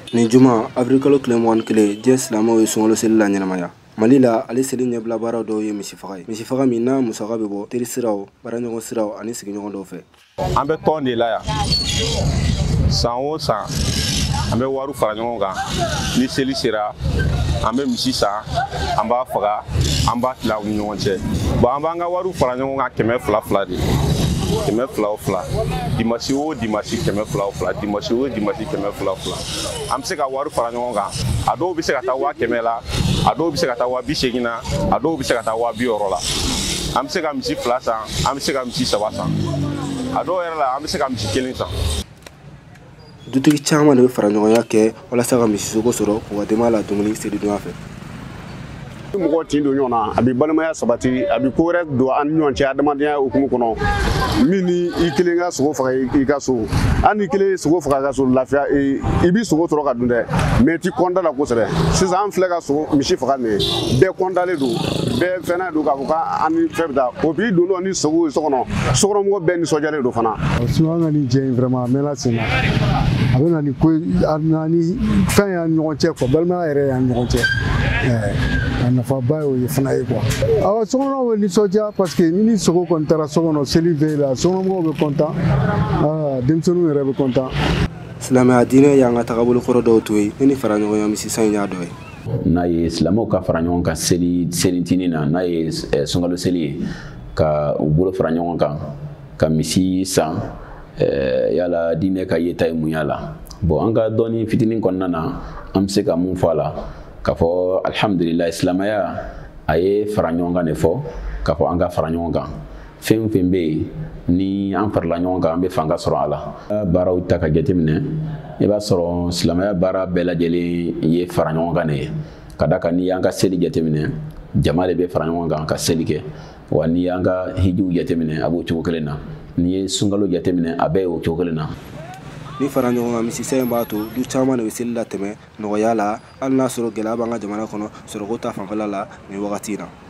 Ni juma avrikalo klemwan kile jes lamo songolo sella nyanamaya malila ale seli nyebla bara do ye misifaga mina musaga bebo teri siraw baranyo siraw ani sigi nyogo do fe ambe tonde la ya sanwo san ambe waru fara nyogo ga ni seli sira ambe misisa amba faga amba tla nyogo che ba amba nga waru fara nyogo ga keme fla fla di keme fla fla dimasi o dimasi keme fla fla dimasi o dimasi keme fla fla am se ka waru fara nyogo ga ado bi se ka ta wa keme la ado bi se ka ta wa bi segina ado bi se ka ta wa bi oro la am se ka misi fla san am se ka misi saba san ado era la am se ka misi kelen san dutigi chama ne fara nyogo yake wala saka misi soko soro wa demala dumuni sedi do afa mɔgɔ tin don ɲɔgɔn na a bɛ balimaya sabati a bɛ ko wɛrɛ don an ni ɲɔgɔn cɛ adamadenya hukumu kɔnɔ min ni i kelen ka sogo faga i ka so hali ni kelen sogo faga ka so lafiya i bɛ sogo sɔrɔ ka dun dɛ mɛ i tɛ kɔntan la kosɛbɛ sisan an filɛ ka sogo misi faga nin ye bɛɛ kɔntalen don bɛɛ fɛnɛ don k'a fɔ k'an ni fɛn bɛ taa o b'i don dɔ ni sogo ye so kɔnɔ sokɔnɔmɔgɔ bɛɛ nisɔndiyalen don fana. Sinon an ka nin jɛ in vraiment a mɛnna sen na a bɛ na ni ko a na ni fɛn y'an ɲɔgɔn cɛ quoi balimaya yɛrɛ y'an ɲɔgɔn cɛ. A nafaba y'o ye fana ye quoi. Awɔ sokɔnɔmɔgɔw bɛ nisɔndiya parce que ni sogo kɔni taara so kɔnɔ seli bɛ la sokɔnɔmɔgɔw bɛ content denmisɛnninw yɛrɛ bɛ content. Silamɛya diinɛ y'an ka tagabolo kɔrɔ dɔw to ye ni fara ɲɔgɔnya misisan y'a dɔ ye. N'a ye silamɛw ka fara ɲɔgɔn kan selintinin na n'a ye sunkalo seli ye ka u bolo fara ɲɔgɔn kan ka misi san yala diinɛ ka yeta ye mun y'a la bon an ka dɔɔni fitinin kɔnɔna na an bɛ se ka mun fɔ a la k'a fɔ alhamdulilayi silamɛya a ye fara ɲɔgɔn kan de fɔ k'a fɔ an ka fara ɲɔgɔn kan fɛn o fɛn bɛ yen ni an farala ɲɔgɔn kan an bɛ fanga sɔrɔ a la baaraw ta ka jateminɛ i b'a sɔrɔ silamɛya baara bɛɛ lajɛlen ye fara ɲɔgɔn kan de ye ka da kan n'i y'an ka seli jateminɛ jama de bɛ fara ɲɔgɔn kan ka seli kɛ wa n'i y'an ka hijiw jateminɛ a b'o cogo kelen na n'i ye sunkalo jateminɛ a bɛɛ y'o cogo kelen na. Ni fara ɲɔgɔn kan misisɛn b'a to du caman de bɛ seli la tɛmɛ nɔgɔya la hali n'a sɔrɔ gɛlɛya b'an ka jamana kɔnɔ sɔrɔko ta fanfɛla la nin wagati in na.